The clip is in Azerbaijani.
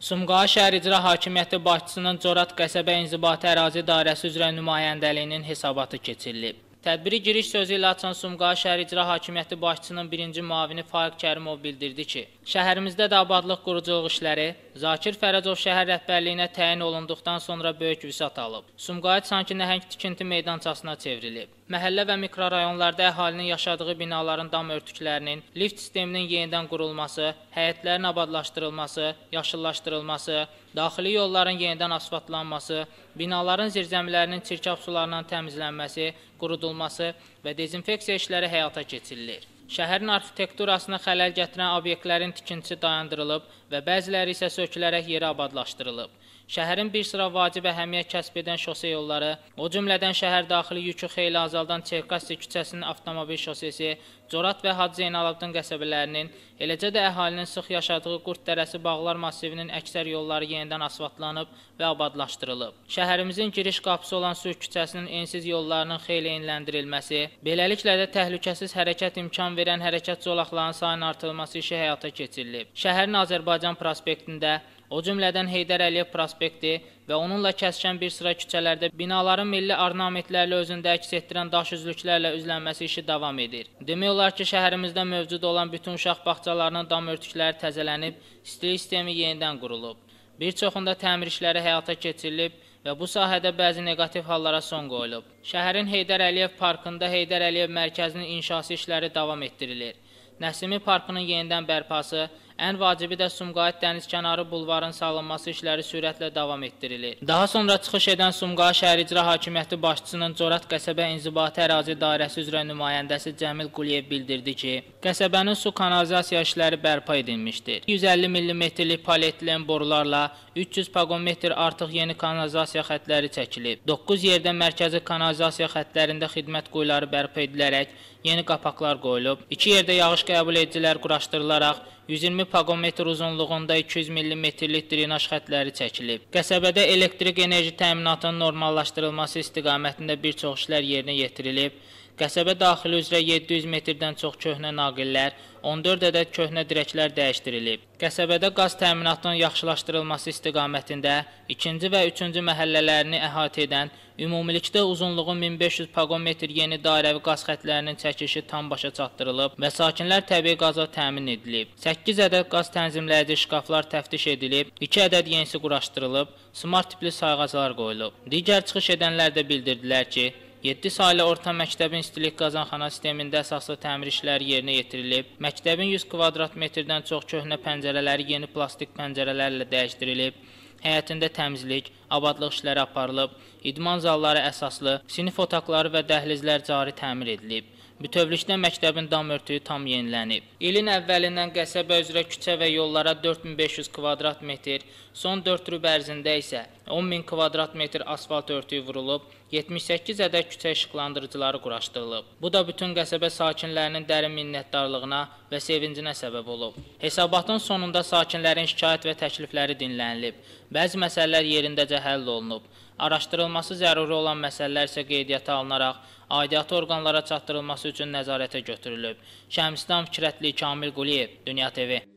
Sumqayıt şəhər İcra Hakimiyyəti başçısının Corat qəsəbə inzibati ərazi dairəsi üzrə nümayəndəliyinin hesabatı keçirilib. Tədbiri giriş sözü ilə açan Sumqayıt şəhər İcra Hakimiyyəti başçısının birinci müavini Faiq Kərimov bildirdi ki, şəhərimizdə də abadlıq quruculuq işləri Zakir Fərəcov şəhər rəhbərliyinə təyin olunduqdan sonra böyük vüsət alıb. Sumqayıt sanki nəhəng tikinti meydançasına çevrilib. Məhəllə və mikrorayonlarda əhalinin yaşadığı binaların dam örtüklərinin, lift sisteminin yenidən qurulması, həyətlərin abadlaşdırılması, yaşıllaşdırılması, daxili yolların yenidən asfaltlanması, binaların zirzəmilərinin çirkab sularından təmizlənməsi, qurudulması və dezinfeksiya işləri həyata keçirilir. Şəhərin arxitekturasına xələl gətirən obyektlərin tikintisi dayandırılıb və bəziləri isə sökülərək yeri abadlaşdırılıb. Şəhərin bir sıra vacib əhəmiyyət kəsb edən şose yolları, o cümlədən şəhər daxili yükü xeyli azaldan Çerkassi küçəsinin avtomobil şosesi, Corat və Hacı Zeynalabdin qəsəbələrinin, eləcə də əhalinin sıx yaşadığı Qurd Dərəsi Bağlar massivinin əksər yolları yenidən asfaltlanıb və abadlaşdırılıb. Şəhərimizin giriş qapısı olan Sülh küçəsinin ensiz yollarının xeyli enləndirilməsi, beləliklə də təhlükəsiz hərəkət imkan verən hərəkət zolaqlarının sayının artırılması işi həyata keçirilib. Şəhərin Azərbaycan prospektində, o cümlədən Heydər Əliyev prospekti və onunla kəsişən bir sıra küçələrdə binaların milli ornamentlərlə özündə əks etdirən daş üzlüklərlə üzlənməsi işi davam edir. Demək olar ki, şəhərimizdə mövcud olan bütün uşaq bağçalarının dam örtükləri təzələnib, istilik sistemi yenidən qurulub. Bir çoxunda təmir işləri həyata keçirilib və bu sahədə bəzi neqativ hallara son qoyulub. Şəhərin Heydər Əliyev parkında Heydər Əliyev mərkəzinin inşası işləri davam etdirilir. Nəsimi parkının yenidən bərpası, ən vacibi də Sumqayıt dənizkənarı bulvarın salınması işləri sürətlə davam etdirilir. Daha sonra çıxış edən Sumqayıt şəhər İcra Hakimiyyəti başçısının Corat qəsəbə inzibati ərazi dairəsi üzrə nümayəndəsi Cəmil Quliyev bildirdi ki, qəsəbənin su kanalizasiya işləri bərpa edilmişdir. 150 mm-lik polietilen borularla 300 pagometr artıq yeni kanalizasiya xətləri çəkilib. 9 yerdə mərkəzi kanalizasiya xətlərində xidmət quyuları bərpa edilərək yeni qapaqlar qoyulub. 2 yerdə yağış qəbul edicilər quraşdırılaraq 120 pagometr uzunluğunda 200 mm-lik drenaj xətləri çəkilib. Qəsəbədə elektrik enerji təminatının normallaşdırılması istiqamətində bir çox işlər yerinə yetirilib. Qəsəbə daxili üzrə 700 metrdən çox köhnə naqillər, 14 ədəd köhnə dirəklər dəyişdirilib. Qəsəbədə qaz təminatının yaxşılaşdırılması istiqamətində 2-ci və 3-cü məhəllələrini əhatə edən, ümumilikdə uzunluğu 1500 pagometr yeni dairəvi qaz xətlərinin çəkilişi tam başa çatdırılıb və sakinlər təbii qaza təmin edilib. 8 ədəd qaz tənzimləyici şkaflar təftiş edilib, 2 ədəd yenisi quraşdırılıb, smart tipli sayğaclar qoyulub. Digər çıxış edənlər də bildirdilər ki, 7 saylı orta məktəbin istilik qazanxana sistemində əsaslı təmir işləri yerinə yetirilib, məktəbin 100 kvadrat metrdən çox köhnə pəncərələri yeni plastik pəncərələrlə dəyişdirilib, həyətində təmizlik, abadlıq işləri aparılıb, idman zalları əsaslı, sinif otaqları və dəhlizlər cari təmir edilib. Bütövlükdə məktəbin dam örtüyü tam yenilənib. İlin əvvəlindən qəsəbə üzrə küçə və yollara 4500 kvadrat metr, son 4 rüb ərzində isə 10.000 kvadrat metr asfalt örtüyü vurulub, 78 ədəd küçə işıqlandırıcıları quraşdırılıb. Bu da bütün qəsəbə sakinlərinin dərin minnətdarlığına və sevincinə səbəb olub. Hesabatın sonunda sakinlərin şikayət və təklifləri dinlənilib. Bəzi məsələlər yerindəcə həll olunub. Araşdırılması zəruri olan məsələlər isə qeydiyyata alınaraq, aidiyyatı orqanlara çatdırılması üçün nəzarətə götürülüb. Şəmsdən Fikrətli, Kamil Quliyev, Dünya TV.